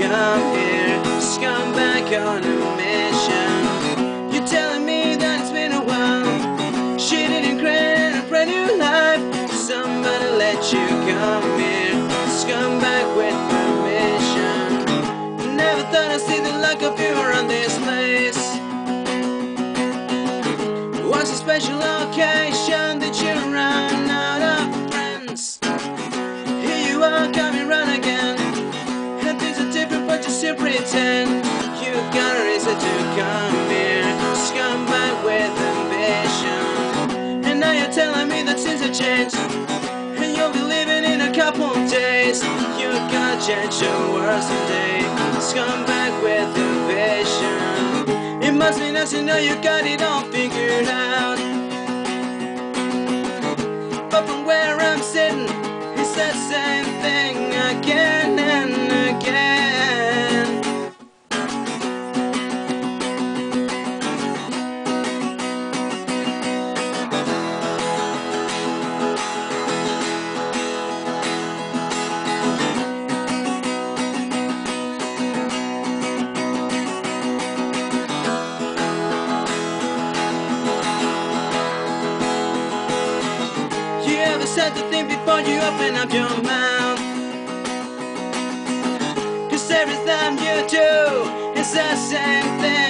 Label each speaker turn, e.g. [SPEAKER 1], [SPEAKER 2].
[SPEAKER 1] come here, scumbag on a mission. You're telling me that it's been a while, she didn't create a brand new life. Somebody let you come here, scumbag with permission. Never thought I'd see the luck of you around this place. What's a special occasion that you run out of friends? Here you are coming round again, and things are different but you still pretend. You got a reason to come here, scumbag with ambition. And now you're telling me that things have changed, and you'll be leaving in a couple of days. You gotta change your world someday, scumbag with ambition. It must be nice to know you got it all figured out, but from where I'm sitting, it's the same thing again and again. You ever said the thing before you open up your mouth? 'Cause every time you do, it's the same thing.